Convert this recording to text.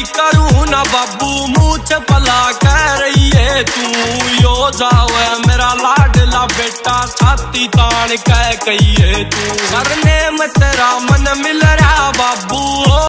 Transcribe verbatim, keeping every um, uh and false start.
करूँ ना बाबू मुझ भला कह रही है तू। यो जावे मेरा लाडला बेटा छाती तान कह कही है तू। करने में तेरा मन मिल रहा बाबू।